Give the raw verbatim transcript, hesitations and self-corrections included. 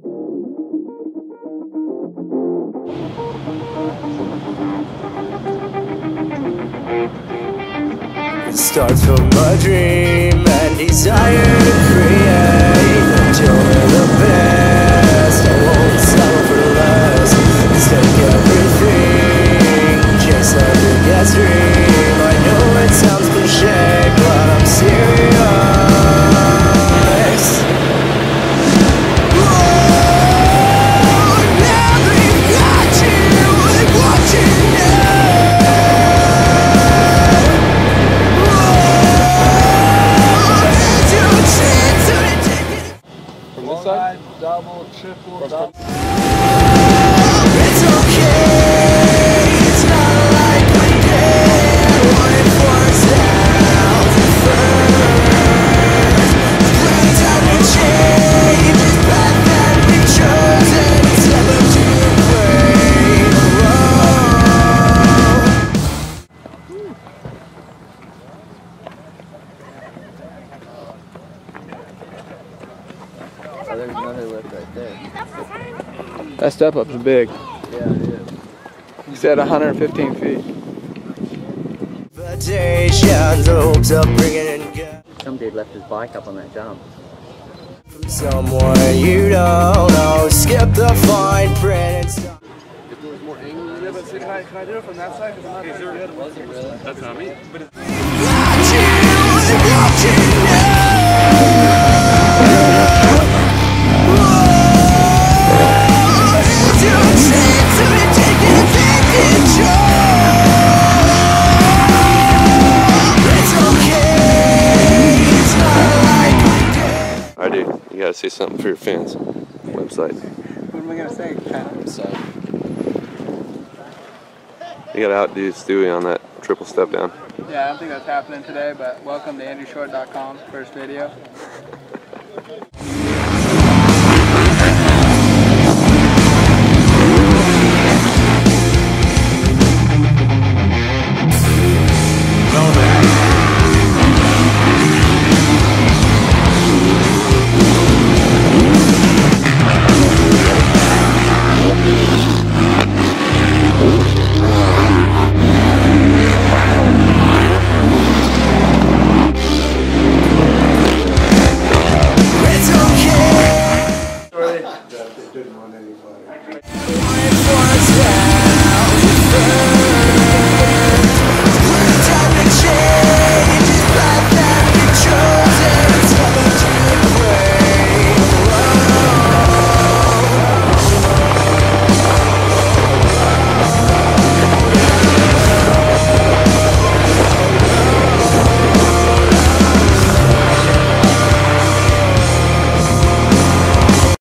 It starts from a dream and desire to create until we're the best. I won't settle for less. Let's take everything, chase our biggest dream. I know it sounds cliche, but I'm serious. Side, double, triple, double. It's okay, it's not like we did what it was out first. Every time we change, this path that we've chosen, it's never too late. Oh, there's another lift right there. That step up's big. Yeah, it is. He's at one hundred fifteen feet. Some dude left his bike up on that jump. From someone you don't know, skip the fine print and stuff. If there was more angle in it, but see, can I, can I do it from that side? Because I'm not very good. Was it really? That's what I mean. But it's I do. You gotta say something for your fans. Website. what am I gonna say? Kind of. So. You gotta outdo Stewie on that triple step down. Yeah, I don't think that's happening today, but welcome to Andrew Short dot com, first video.